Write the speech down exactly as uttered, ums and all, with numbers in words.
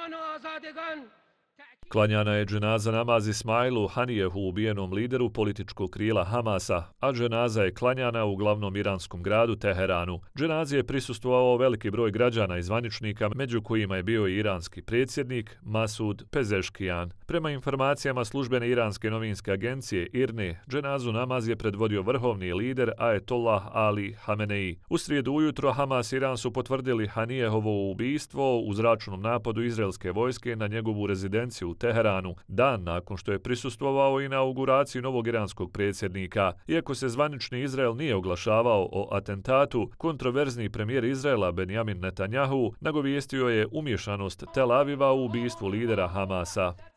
Klanjana je dženaza namaz Ismailu Hanijehu, ubijenom lideru političkog krila Hamasa, a dženaza je klanjana u glavnom iranskom gradu Teheranu. Dženazi je prisustvovao veliki broj građana i zvaničnika, među kojima je bio i iranski predsjednik Masud Pezeškijan. Prema informacijama službene iranske novinske agencije I R N E, dženazu namaz je predvodio vrhovni lider Ajetollah Ali Hamenei. U srijedu ujutro Hamas i Iran su potvrdili Hanijehovo ubistvo u zračnom napadu izraelske vojske na njegovu rezidenciju u Teheranu, dan nakon što je prisustvovao inauguraciji novog iranskog predsjednika. Iako se zvanični Izrael nije oglašavao o atentatu, kontroverzni premijer Izraela Benjamin Netanjahu nagovijestio je umješanost Tel Aviva u ubistvu lidera Hamasa.